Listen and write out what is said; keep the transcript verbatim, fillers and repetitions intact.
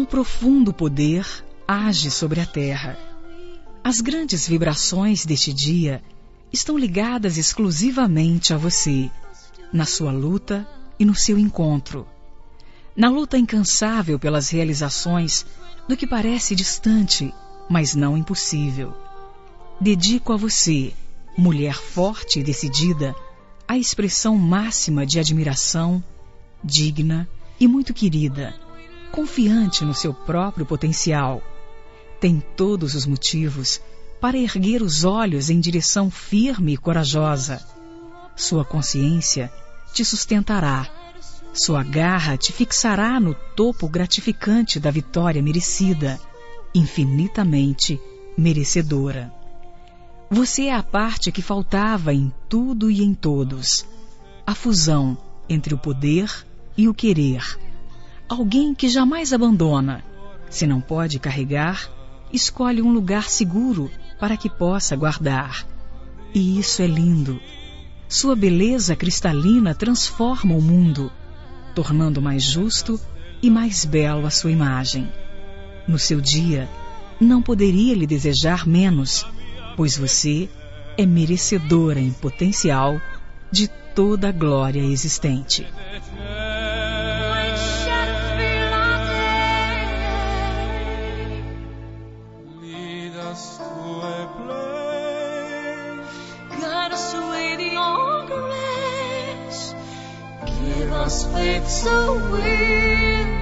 Um profundo poder age sobre a Terra. As grandes vibrações deste dia estão ligadas exclusivamente a você, na sua luta e no seu encontro. Na luta incansável pelas realizações do que parece distante, mas não impossível. Dedico a você, mulher forte e decidida, a expressão máxima de admiração, digna e muito querida, confiante no seu próprio potencial. Tem todos os motivos para erguer os olhos em direção firme e corajosa. Sua consciência te sustentará. Sua garra te fixará no topo gratificante da vitória merecida, infinitamente merecedora. Você é a parte que faltava em tudo e em todos. A fusão entre o poder e o querer. Alguém que jamais abandona. Se não pode carregar, escolhe um lugar seguro para que possa guardar. E isso é lindo. Sua beleza cristalina transforma o mundo, tornando mais justo e mais belo a sua imagem. No seu dia, não poderia lhe desejar menos, pois você é merecedora em potencial de toda a glória existente. Faith so weary.